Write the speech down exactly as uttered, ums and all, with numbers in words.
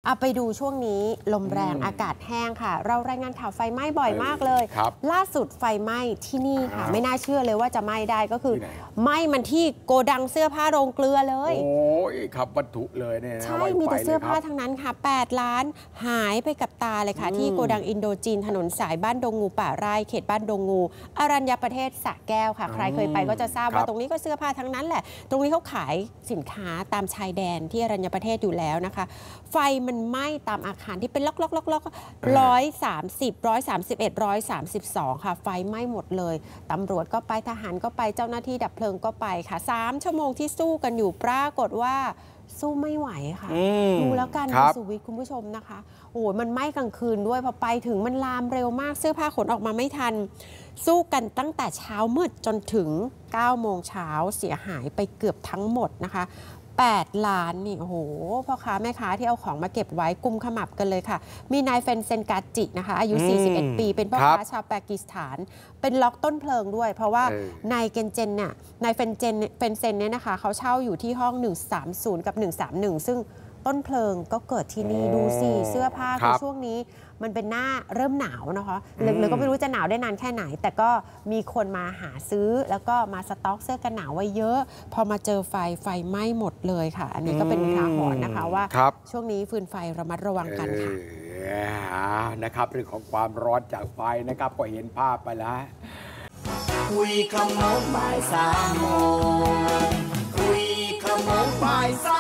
เอาไปดูช่วงนี้ลมแรงอากาศแห้งค่ะเรารายงานข่าวไฟไหม้บ่อยมากเลยล่าสุดไฟไหม้ที่นี่ค่ะไม่น่าเชื่อเลยว่าจะไหม้ได้ก็คือไหม้มันที่โกดังเสื้อผ้าโรงเกลือเลยโอ้ยขับวัตถุเลยเนี่ยใช่มีแต่เสื้อผ้าทั้งนั้นค่ะแปดล้านหายไปกับตาเลยค่ะที่โกดังอินโดจีนถนนสายบ้านดงงูป่าไร่เขตบ้านดงงูอรัญญประเทศสระแก้วค่ะใครเคยไปก็จะทราบว่าตรงนี้ก็เสื้อผ้าทั้งนั้นแหละตรงนี้เขาขายสินค้าตามชายแดนที่อรัญญประเทศอยู่แล้วนะคะไฟมันไหม้ตามอาคารที่เป็นล็อกล็อกล็อกล็อกร้อยสามสิบร้อยสามสิบเอ็ดร้อยสามสิบสองค่ะไฟไหม้หมดเลยตำรวจก็ไปทหารก็ไปเจ้าหน้าที่ดับเพลิงก็ไปค่ะสามชั่วโมงที่สู้กันอยู่ปรากฏว่าสู้ไม่ไหวค่ะดูแล้วกันคุณสุวิทย์คุณผู้ชมนะคะโอ้ยมันไหม้กลางคืนด้วยพอไปถึงมันลามเร็วมากเสื้อผ้าขนออกมาไม่ทันสู้กันตั้งแต่เช้ามืดจนถึงเก้าโมงเช้าเสียหายไปเกือบทั้งหมดนะคะแปดล้านนี่โอ้โหพ่อค้าแม่ค้าที่เอาของมาเก็บไว้กุมขมับกันเลยค่ะมีนายเฟนเซนกาจินะคะอายุสี่สิบเอ็ดปีเป็นพ่อค้าชาวปากีสถานเป็นล็อกต้นเพลิงด้วยเพราะว่านายเกนเจนเนี่ยนายเฟนเจนเฟนเซนเนี่ยนะคะเขาเช่าอยู่ที่ห้องหนึ่งสามศูนย์กับหนึ่งสามหนึ่งซึ่งต้นเพลิงก็เกิดที่นี่ดูสิเสื้อผ้าคือช่วงนี้มันเป็นหน้าเริ่มหนาวนะคะเลยก็ไม่รู้จะหนาวได้นานแค่ไหนแต่ก็มีคนมาหาซื้อแล้วก็มาสต็อกเสื้อกันหนาวไว้เยอะพอมาเจอไฟไฟไหม้หมดเลยค่ะอันนี้ก็เป็นอุทาหรณ์นะคะว่าช่วงนี้ฟืนไฟระมัดระวังกันค่ะนะครับเรื่องของความร้อนจากไฟนะครับก็เห็นภาพไปแล้วคุยขโมงบ่ายสามโมงคุยขโมงบ่ายสาม